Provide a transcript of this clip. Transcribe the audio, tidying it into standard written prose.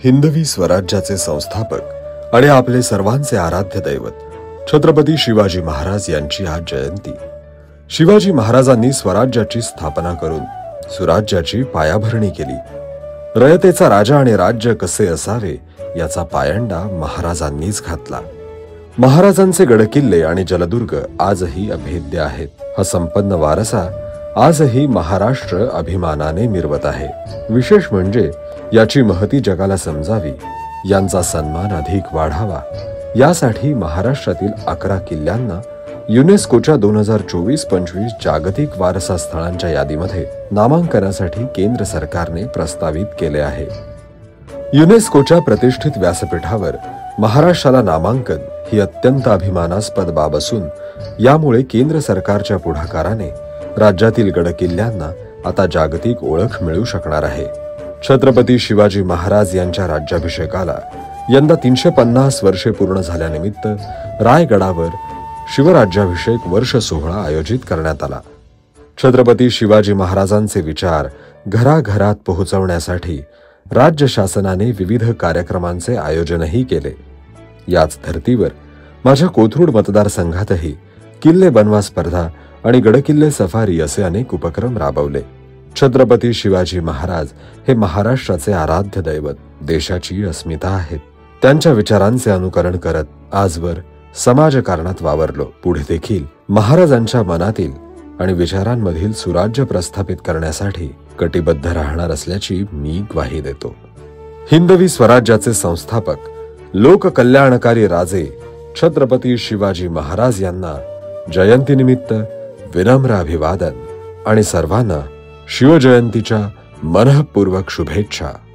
हिंदवी स्वराज्याचे संस्थापक आणि आपले सर्वांचे आराध्य दैवत छत्रपती शिवाजी महाराज यांची आज जयंती। शिवाजी महाराजांनी स्वराज्याची स्थापना करून सुराज्याची पायाभरणी केली। रयतेचा राजा आणि राज्य कसे असावे याचा पायंडा महाराजांनीच घातला। महाराजांचे गडकिल्ले आणि जलदुर्ग आजही अभेद्य आहेत। हा संपन्न वारसा आजही महाराष्ट्र अभिमानाने मिरवत आहे। विशेष म्हणजे याची महती जगाला समजावी, यांचा सन्मान अधिक वाढावा यासाठी महाराष्ट्रातील 11 किल्ल्यांना युनेस्कोच्या 2024-25 जागतिक वारसा स्थळांच्या यादीमध्ये नामांकनासाठी केंद्र सरकारने प्रस्तावित केले आहे। युनेस्कोच्या प्रतिष्ठित व्यासपीठावर महाराष्ट्राला नामांकन ही अत्यंत अभिमानास्पद बाब असून यामुळे केंद्र सरकारच्या पुढाकाराने राज्यातील गडकिल्ल्यांना आता जागतिक ओळख मिळू शकणार आहे। छत्रपती शिवाजी महाराज यांच्या राज्याभिषेकाला यंदा 350 वर्षे पूर्ण झाल्यानिमित्त रायगडावर शिवराज्याभिषेक वर्ष सोहळा आयोजित करण्यात आला। छत्रपती शिवाजी महाराजांचे विचार घराघरात पोहोचवण्यासाठी राज्य शासनाने विविध कार्यक्रमांचे आयोजनही केले। याच धर्तीवर माझ्या कोथरूड मतदारसंघातही किल्ले बनवा स्पर्धा आणि गडकिल्ले सफारी असे अनेक उपक्रम राबवले। छत्रपती शिवाजी महाराज हे महाराष्ट्राचे आराध्य दैवत, देशाची अस्मिता आहेत। त्यांच्या विचारांचे अनुकरण करत आजवर समाजकारणात वावरलो। पुढे देखील महाराजांच्या मनातील आणि विचारांमधील सुराज्य प्रस्थापित करण्यासाठी कटिबद्ध राहणार असल्याची मी ग्वाही देतो। हिंदवी स्वराज्याचे संस्थापक लोककल्याणकारी राजे छत्रपती शिवाजी महाराज यांना जयंतीनिमित्त विनम्र अभिवादन आणि सर्वांना शिवजयंतीच्या मनःपूर्वक शुभेच्छा।